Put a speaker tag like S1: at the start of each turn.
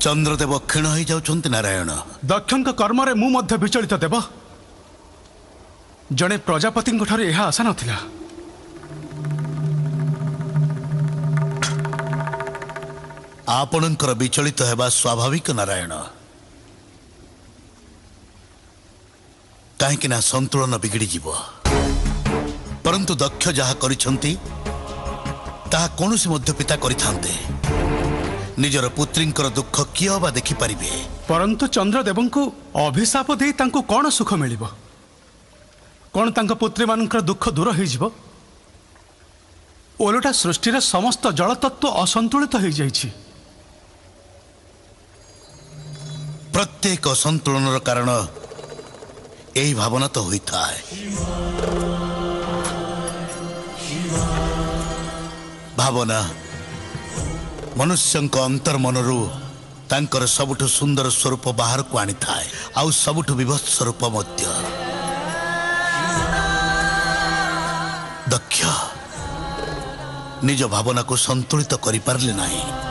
S1: चंद्रदेव क्षीण हो जाउछन्ति नारायण।
S2: दक्षଙ୍କ कर्मरे मु मध्य विचलित देव। जणे प्रजापति ठारे यह आशा नथिला।
S1: आपणकर विचलित हेबा स्वाभाविक नारायण। कहीं संतुलन बिगड़ी जीव। परंतु दक्ष जहा करिछन्ति ताहा कोनोसी मध्य पिता करिथान्ते। निजर पुत्रींकर दुख किए बा देखि परिबे।
S2: परंतु चंद्रदेव को अभिशाप दे तांको कोन सुख मिलिबो? कोन तांको पुत्री मानकर दुख दूर हो जिवो? ओलटा सृष्टि समस्त जल तत्व असंतुलित हो जाइछि।
S1: प्रत्येक असंतुलन कारण यही भावना तो होता है। भावना मनुष्य अंतर मनरू तांकर सबुठ सुंदर स्वरूप बाहर को आनी थाए, आउ सबुठ विभत्स स्वरूप मध्य। दक्ष निज भावना को संतुलित करि पारले नाही।